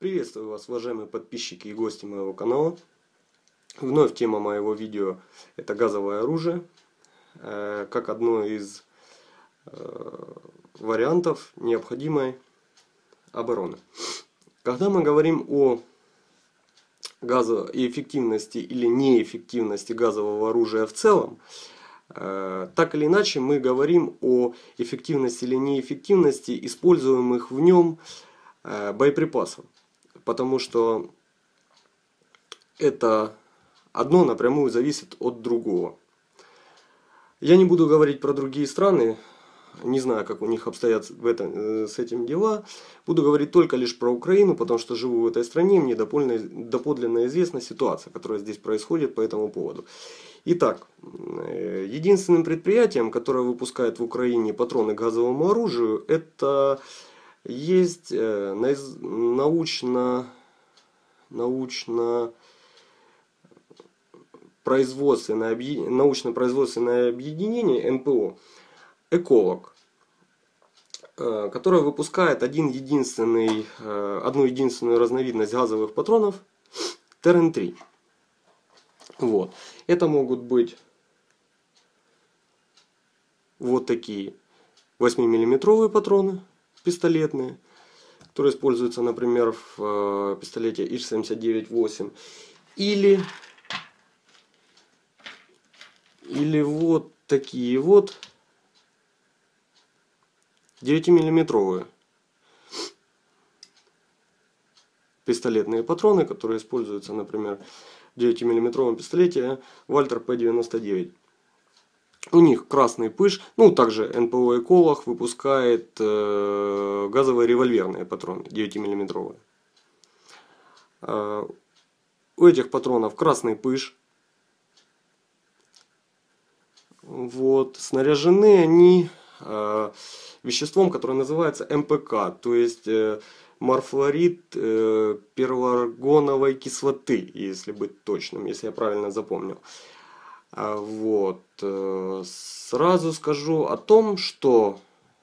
Приветствую вас, уважаемые подписчики и гости моего канала. Вновь тема моего видео — это газовое оружие, как одно из вариантов необходимой обороны. Когда мы говорим о эффективности или неэффективности газового оружия в целом, так или иначе мы говорим о эффективности или неэффективности используемых в нем боеприпасов. Потому что это одно напрямую зависит от другого. Я не буду говорить про другие страны, не знаю, как у них обстоят с этим дела. Буду говорить только лишь про Украину, потому что живу в этой стране, мне доподлинно известна ситуация, которая здесь происходит по этому поводу. Итак, единственным предприятием, которое выпускает в Украине патроны к газовому оружию, это есть научно-производственное объединение НПО «Эколог», которое выпускает одну единственную разновидность газовых патронов ТРН-3. Вот. Это могут быть вот такие 8-миллиметровые патроны пистолетные, которые используются, например, в пистолете ИШ-79-8, или вот такие вот 9-миллиметровые пистолетные патроны, которые используются, например, в 9-миллиметровом пистолете Вальтер П-99. У них красный пыш. Также НПО «Эколог» выпускает газовые револьверные патроны 9-миллиметровые. У этих патронов красный пыш. Вот. Снаряжены они веществом, которое называется МПК, то есть морфлорид перворгоновой кислоты, если быть точным, если я правильно запомнил. Вот. Сразу же скажу о том, что,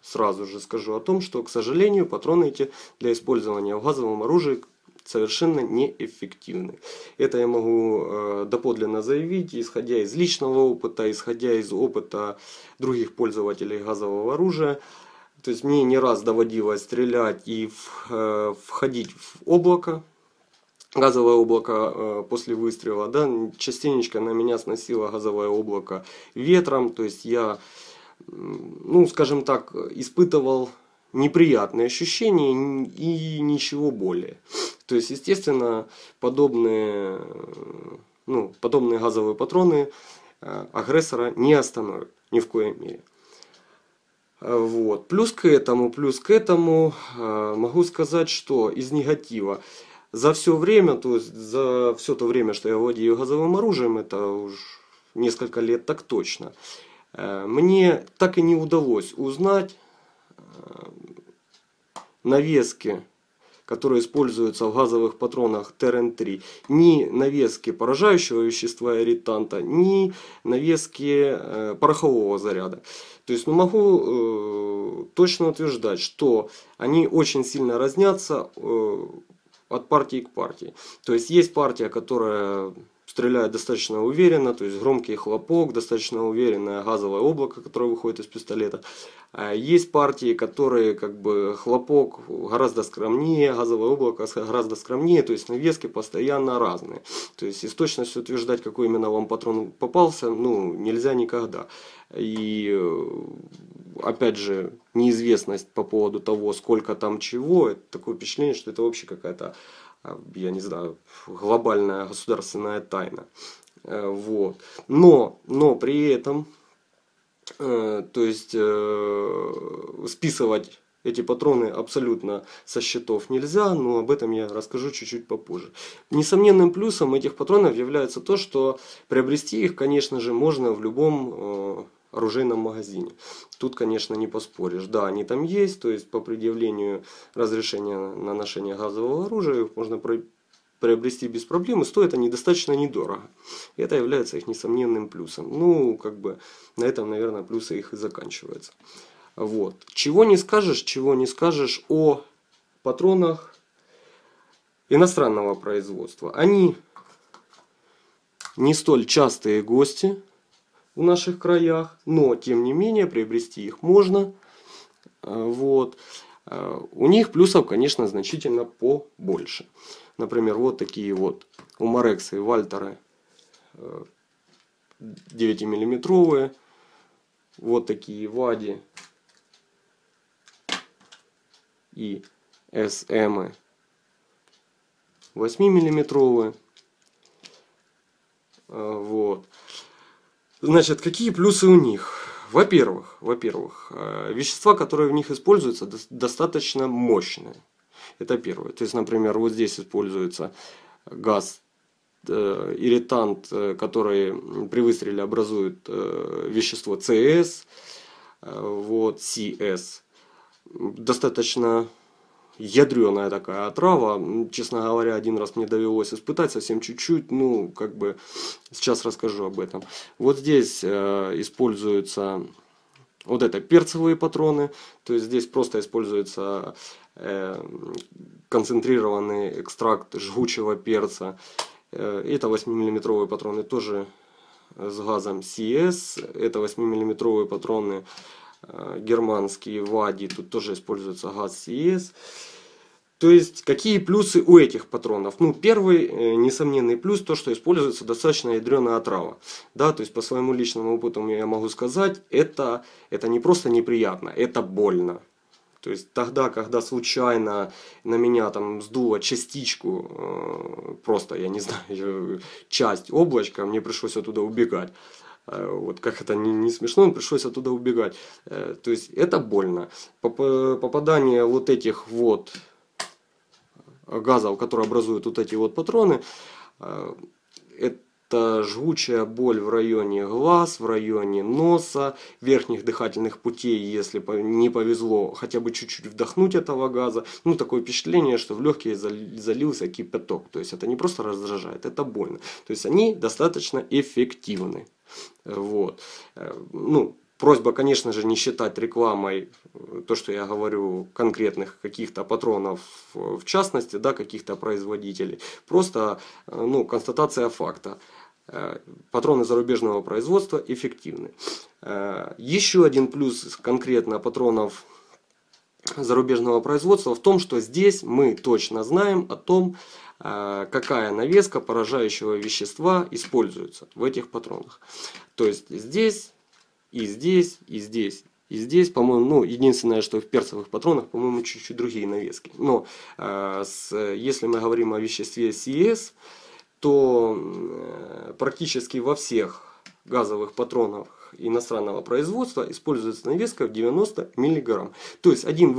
к сожалению, патроны эти для использования в газовом оружии совершенно неэффективны. Это я могу доподлинно заявить, исходя из личного опыта, исходя из опыта других пользователей газового оружия. То есть мне не раз доводилось стрелять и входить в облако. Газовое облако после выстрела, да, частенечко на меня сносило газовое облако ветром, то есть я, скажем так, испытывал неприятные ощущения и ничего более. То есть, естественно, подобные газовые патроны агрессора не остановят ни в коей мере. Вот. Плюс к этому могу сказать, что из негатива. За все время, то есть за все то время, что я владею газовым оружием, это уж несколько лет так точно, мне так и не удалось узнать навески, которые используются в газовых патронах ТРН-3, ни навески поражающего вещества ирританта, ни навески порохового заряда. То есть могу точно утверждать, что они очень сильно разнятся от партии к партии. То есть партия, которая стреляет достаточно уверенно, то есть громкий хлопок, достаточно уверенное газовое облако, которое выходит из пистолета. Есть партии, которые хлопок гораздо скромнее, газовое облако гораздо скромнее, то есть навески постоянно разные. То есть и с точностью утверждать, какой именно вам патрон попался, нельзя никогда. И опять же, неизвестность по поводу того, сколько там чего, это такое впечатление, что это вообще какая-то, я не знаю, глобальная государственная тайна. Вот. Но при этом, то есть списывать эти патроны абсолютно со счетов нельзя, но об этом я расскажу чуть-чуть попозже. Несомненным плюсом этих патронов является то, что приобрести их, конечно же, можно в любом оружейном магазине. Тут, конечно, не поспоришь. Да, они там есть, то есть по предъявлению разрешения на ношение газового оружия их можно приобрести без проблем, и стоят они достаточно недорого. И это является их несомненным плюсом. На этом, наверное, плюсы их и заканчиваются. Вот. Чего не скажешь о патронах иностранного производства. Они не столь частые гости в наших краях, но тем не менее приобрести их можно. Вот. У них плюсов, конечно, значительно побольше. Например, вот такие вот у Марекса и Вальтера 9-миллиметровые. Вот такие Вади и СМ 8-миллиметровые. Вот. Значит, какие плюсы у них? Во-первых, вещества, которые в них используются, достаточно мощные. Это первое. То есть, например, вот здесь используется газ, ирритант, который при выстреле образует вещество CS, вот, CS. Достаточно ядреная такая отрава. Честно говоря, один раз мне довелось испытать, совсем чуть-чуть. Ну, как бы, сейчас расскажу об этом. Вот здесь используются вот это перцевые патроны. То есть здесь просто используется концентрированный экстракт жгучего перца. Это 8-миллиметровые патроны тоже с газом CS. Это 8-миллиметровые патроны германские Вади. Тут тоже используется газ CS. То есть, какие плюсы у этих патронов? Ну, первый, несомненный плюс, то, что используется достаточно ядреная отрава. Да, то есть, по своему личному опыту я могу сказать, это не просто неприятно, это больно. То есть, тогда, когда случайно на меня там сдуло частичку, просто, я не знаю, часть облачка, мне пришлось оттуда убегать. Вот как это не смешно, пришлось оттуда убегать. То есть, это больно. Попадание вот этих вот газов, которые образуют вот эти вот патроны, это жгучая боль в районе глаз, в районе носа, верхних дыхательных путей, если не повезло хотя бы чуть-чуть вдохнуть этого газа. Ну, такое впечатление, что в легкие залился кипяток. То есть, это не просто раздражает, это больно. То есть, они достаточно эффективны. Вот. Ну, просьба, конечно же, не считать рекламой то, что я говорю, конкретных каких-то патронов, в частности, да, каких-то производителей. Просто, ну, констатация факта. Патроны зарубежного производства эффективны. Еще один плюс конкретно патронов зарубежного производства в том, что здесь мы точно знаем о том, какая навеска поражающего вещества используется в этих патронах. То есть здесь, и здесь, и здесь, и здесь, по-моему, ну, единственное, что в перцевых патронах, по-моему, чуть-чуть другие навески. Но если мы говорим о веществе CS, то практически во всех газовых патронах иностранного производства используется навеска в 90 мг. То есть один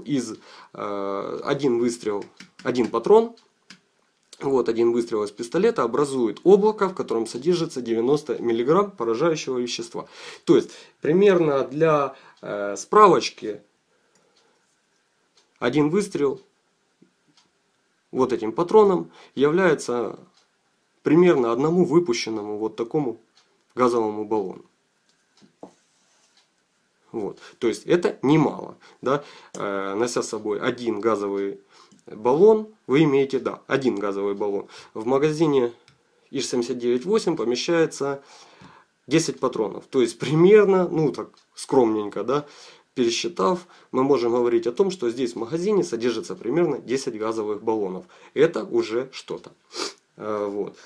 патрон, вот один выстрел из пистолета образует облако, в котором содержится 90 мг поражающего вещества. То есть примерно для справочки один выстрел вот этим патроном является примерно одному выпущенному вот такому газовому баллону. Вот. То есть это немало. Да? Нося с собой один газовый баллон, вы имеете, да, один газовый баллон. В магазине ИЖ-79-8 помещается 10 патронов. То есть примерно, ну так скромненько, да, пересчитав, мы можем говорить о том, что здесь в магазине содержится примерно 10 газовых баллонов. Это уже что-то. Вот.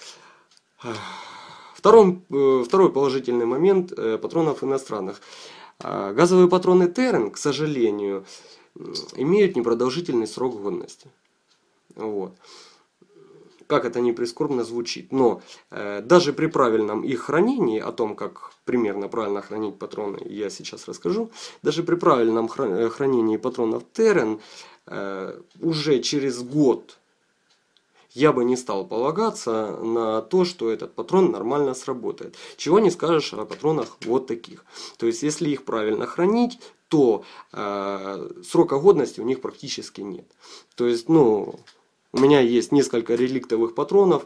Второй положительный момент патронов иностранных. Газовые патроны Терен, к сожалению, имеют непродолжительный срок годности. Вот. Как это ни прискорбно звучит. Но даже при правильном их хранении, о том, как примерно правильно хранить патроны, я сейчас расскажу. Даже при правильном хранении патронов Терен уже через год я бы не стал полагаться на то, что этот патрон нормально сработает. Чего не скажешь о патронах вот таких. То есть, если их правильно хранить, то срока годности у них практически нет. То есть, ну, у меня есть несколько реликтовых патронов.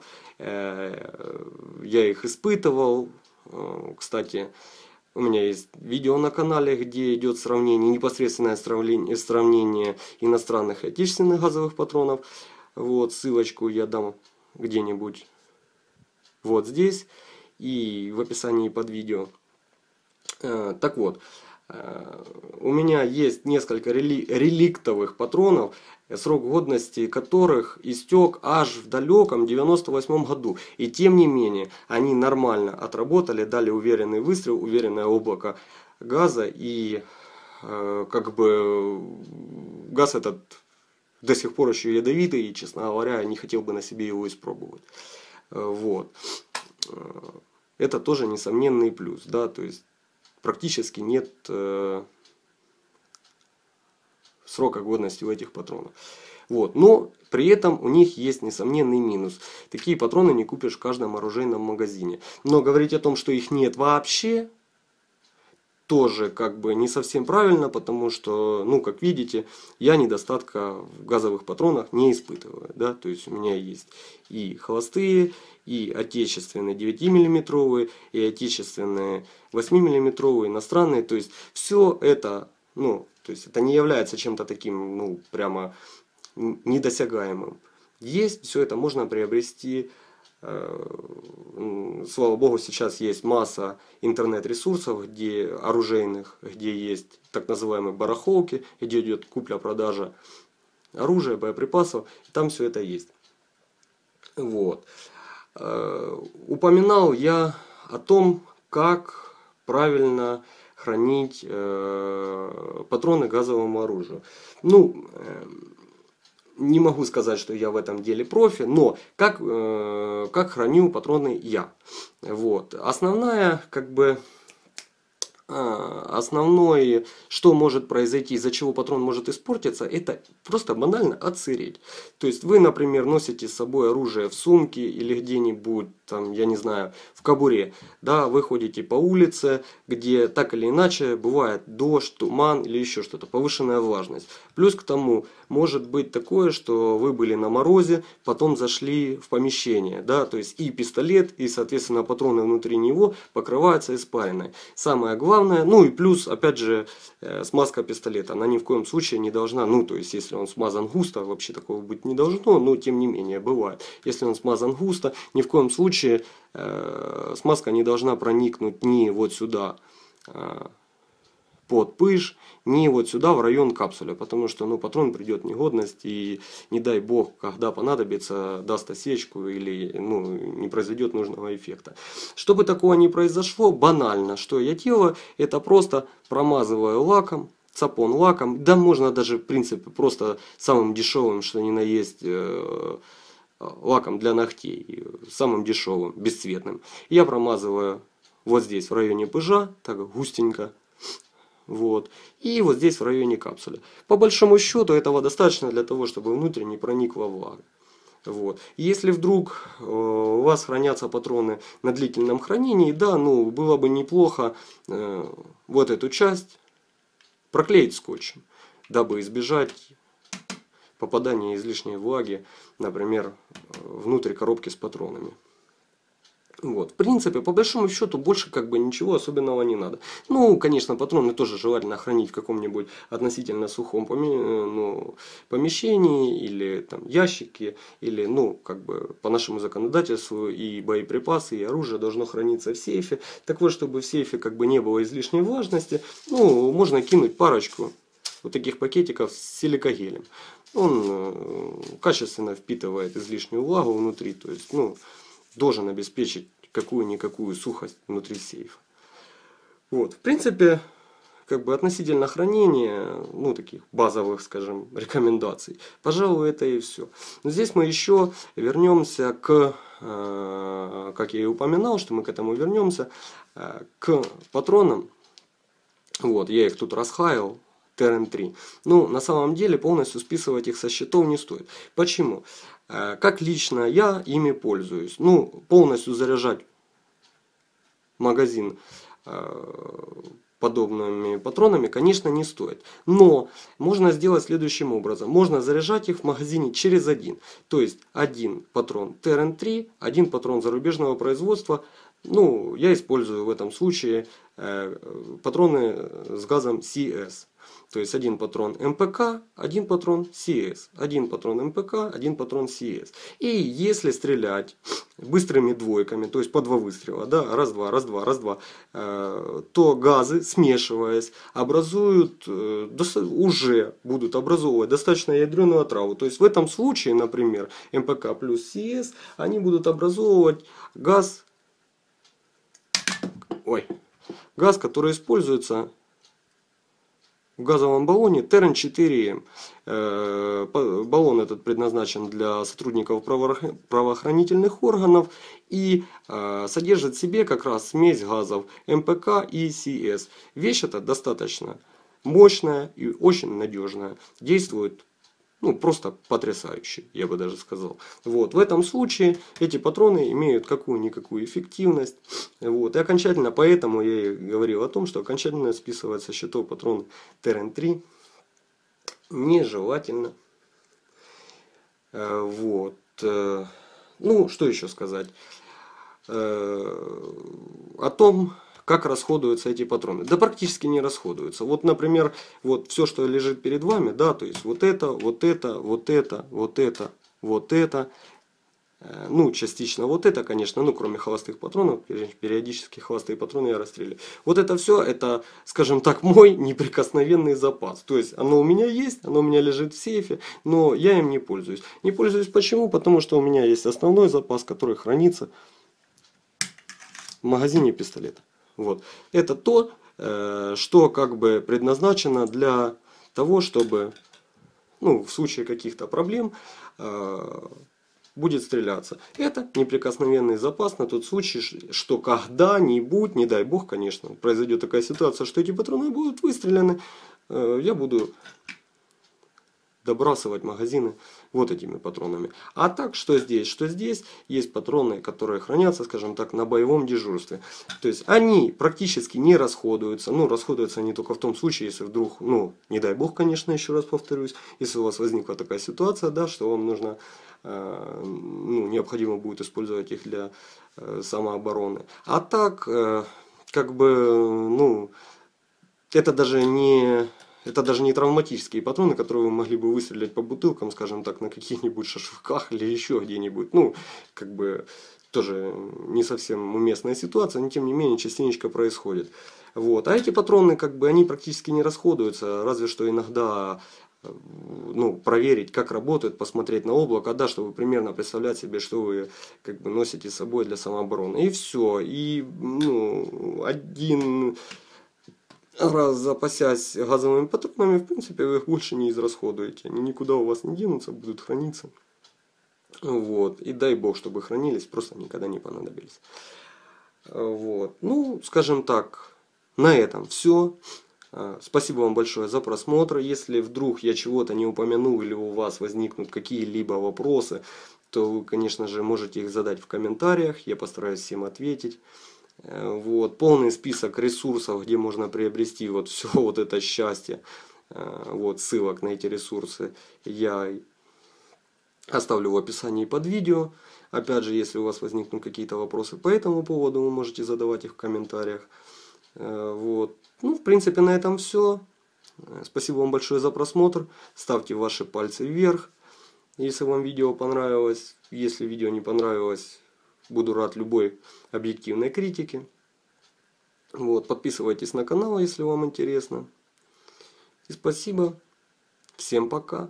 Я их испытывал. Кстати, у меня есть видео на канале, где идет сравнение, непосредственное сравнение иностранных и отечественных газовых патронов. Вот, ссылочку я дам где-нибудь вот здесь и в описании под видео. Так вот, у меня есть несколько реликтовых патронов, срок годности которых истек аж в далеком 98 году. И тем не менее, они нормально отработали, дали уверенный выстрел, уверенное облако газа. И как бы газ этот до сих пор еще ядовитый, и, честно говоря, я не хотел бы на себе его испробовать. Вот. Это тоже несомненный плюс, да, то есть практически нет срока годности у этих патронов. Вот. Но при этом у них есть несомненный минус. Такие патроны не купишь в каждом оружейном магазине. Но говорить о том, что их нет вообще, тоже как бы не совсем правильно, потому что, ну, как видите, я недостатка в газовых патронах не испытываю, да, то есть у меня есть и холостые, и отечественные 9-мм, и отечественные 8-мм, иностранные, то есть все это, ну, то есть это не является чем-то таким, ну, прямо недосягаемым. Есть, все это можно приобрести. Слава богу, сейчас есть масса интернет-ресурсов, где оружейных, где есть так называемые барахолки, где идет купля-продажа оружия, боеприпасов, там все это есть. Вот. Упоминал я о том, как правильно хранить патроны к газовому оружию. Ну, не могу сказать, что я в этом деле профи, но как храню патроны я. Вот. Основное, как бы, основное, что может произойти, из-за чего патрон может испортиться, это просто банально отсыреть. То есть вы, например, носите с собой оружие в сумке или где-нибудь, там, я не знаю, в кобуре. Да, вы ходите по улице, где так или иначе бывает дождь, туман или еще что-то, повышенная влажность. Плюс к тому, может быть такое, что вы были на морозе, потом зашли в помещение. Да, то есть и пистолет, и, соответственно, патроны внутри него покрываются испариной. Самое главное, ну и плюс, опять же, смазка пистолета. Она ни в коем случае не должна, ну, то есть, если он смазан густо, вообще такого быть не должно, но тем не менее, бывает. Если он смазан густо, ни в коем случае смазка не должна проникнуть ни вот сюда под пыш, ни вот сюда в район капсуля, потому что, ну, патрон придет в негодность и, не дай бог, когда понадобится, даст осечку или, ну, не произойдет нужного эффекта. Чтобы такого не произошло, банально, что я делаю, это просто промазываю лаком, цапон лаком, да можно даже, в принципе, просто самым дешевым, что ни на есть, лаком для ногтей, самым дешевым, бесцветным. Я промазываю вот здесь в районе пыжа, так густенько. Вот. И вот здесь в районе капсуля. По большому счету этого достаточно для того, чтобы внутрь не проникла влага. Вот. Если вдруг у вас хранятся патроны на длительном хранении, да, ну, было бы неплохо вот эту часть проклеить скотчем, дабы избежать попадания излишней влаги, например, внутрь коробки с патронами. Вот. В принципе, по большому счету, больше как бы ничего особенного не надо. Ну, конечно, патроны тоже желательно хранить в каком-нибудь относительно сухом помещении, или там ящике, или, ну, как бы по нашему законодательству и боеприпасы, и оружие должно храниться в сейфе. Так вот, чтобы в сейфе как бы не было излишней влажности, ну, можно кинуть парочку вот таких пакетиков с силикагелем. Он качественно впитывает излишнюю влагу внутри, то есть, ну, должен обеспечить какую-никакую сухость внутри сейфа. Вот, в принципе, как бы относительно хранения, ну, таких базовых, скажем, рекомендаций, пожалуй, это и все. Но здесь мы еще вернемся к, как я и упоминал, что мы к этому вернемся, к патронам. Вот, я их тут расхаял. ТРН-3. Ну, на самом деле, полностью списывать их со счетов не стоит. Почему? Как лично я ими пользуюсь? Ну, полностью заряжать магазин подобными патронами, конечно, не стоит. Но можно сделать следующим образом. Можно заряжать их в магазине через один. То есть, один патрон ТРН-3, один патрон зарубежного производства. Ну, я использую в этом случае патроны с газом CS. То есть один патрон МПК, один патрон CS. Один патрон МПК, один патрон CS. И если стрелять быстрыми двойками, то есть по 2 выстрела, да, раз-два, раз-два, раз-два, то газы, смешиваясь, образуют, уже будут образовывать достаточно ядреную отраву. То есть в этом случае, например, МПК плюс CS, они будут образовывать газ, газ, который используется в газовом баллоне Терн-4М. Баллон этот предназначен для сотрудников правоохранительных органов и содержит в себе как раз смесь газов МПК и CS. Вещь эта достаточно мощная и очень надежная. Действует просто потрясающе, я бы даже сказал. Вот. В этом случае эти патроны имеют какую-никакую эффективность. Вот. И окончательно, поэтому я и говорил о том, что окончательно списывать со счетов патрон Терн-3 нежелательно. Вот. Ну, что еще сказать? О том, как расходуются эти патроны. Да практически не расходуются. Вот, например, вот все, что лежит перед вами, да, то есть вот это, вот это, вот это, вот это, вот это. Ну, частично вот это, конечно, кроме холостых патронов, периодически холостые патроны я расстреливаю. Вот это все, это, скажем так, мой неприкосновенный запас. То есть оно у меня есть, оно у меня лежит в сейфе, но я им не пользуюсь. Не пользуюсь почему? Потому что у меня есть основной запас, который хранится в магазине пистолета. Вот. Это то, что как бы предназначено для того, чтобы, в случае каких-то проблем, будет стреляться. Это неприкосновенный запас на тот случай, что когда-нибудь, не дай бог, конечно, произойдет такая ситуация, что эти патроны будут выстреляны, я буду добрасывать магазины вот этими патронами. А так, что здесь? Что здесь есть патроны, которые хранятся, скажем так, на боевом дежурстве. То есть они практически не расходуются. Расходуются они только в том случае, если вдруг, не дай бог, конечно, еще раз повторюсь, если у вас возникла такая ситуация, да, что вам нужно, необходимо будет использовать их для самообороны. А так, как бы, это даже не травматические патроны, которые вы могли бы выстрелить по бутылкам, скажем так, на каких-нибудь шашлыках или еще где-нибудь. Как бы тоже не совсем уместная ситуация, но тем не менее частенько происходит. Вот. А эти патроны, как бы, они практически не расходуются, разве что иногда проверить, как работают, посмотреть на облако, да, чтобы примерно представлять себе, что вы как бы носите с собой для самообороны. И все. И один раз запасясь газовыми патронами, в принципе, вы их больше не израсходуете. Они никуда у вас не денутся, будут храниться. Вот. И дай бог, чтобы хранились, просто никогда не понадобились. Вот. Скажем так, на этом все. Спасибо вам большое за просмотр. Если вдруг я чего-то не упомянул или у вас возникнут какие-либо вопросы, то вы, конечно же, можете их задать в комментариях. Я постараюсь всем ответить. Вот. Полный список ресурсов, где можно приобрести вот все вот это счастье. Вот, ссылок на эти ресурсы я оставлю в описании под видео. Опять же, если у вас возникнут какие-то вопросы по этому поводу, вы можете задавать их в комментариях. Вот. В принципе, на этом все. Спасибо вам большое за просмотр. Ставьте ваши пальцы вверх, если вам видео понравилось. Если видео не понравилось, буду рад любой объективной критике. Вот. Подписывайтесь на канал, если вам интересно. И спасибо. Всем пока.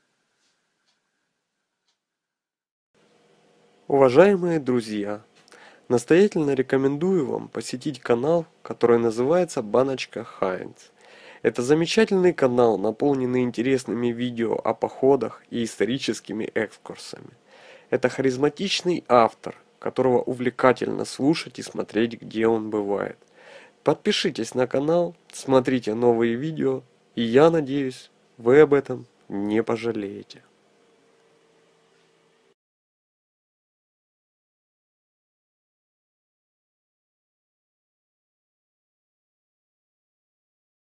Уважаемые друзья, настоятельно рекомендую вам посетить канал, который называется Баночка Хайнц. Это замечательный канал, наполненный интересными видео о походах и историческими экскурсами. Это харизматичный автор, которого увлекательно слушать и смотреть, где он бывает. Подпишитесь на канал, смотрите новые видео, и я надеюсь, вы об этом не пожалеете.